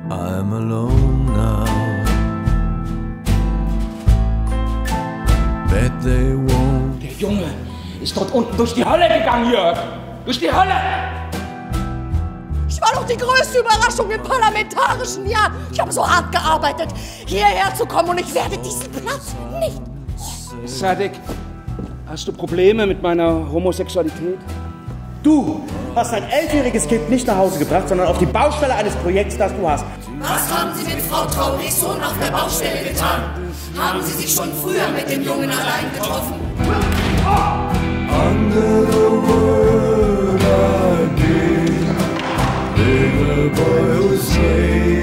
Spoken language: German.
I'm alone now. Bet they won't. Der Junge ist dort unten durch die Hölle gegangen, Jörg. Durch die Hölle! Ich war doch die größte Überraschung im parlamentarischen Jahr. Ich habe so hart gearbeitet, hierher zu kommen, und ich werde diesen Platz nicht. Sadek, hast du Probleme mit meiner Homosexualität? Du hast ein 11-jähriges Kind nicht nach Hause gebracht, sondern auf die Baustelle eines Projekts, das du hast. Was haben Sie mit Frau Traurigs Sohn auf der Baustelle getan? Haben Sie sich schon früher mit dem Jungen allein getroffen? Under the word I gave, little boy who slave.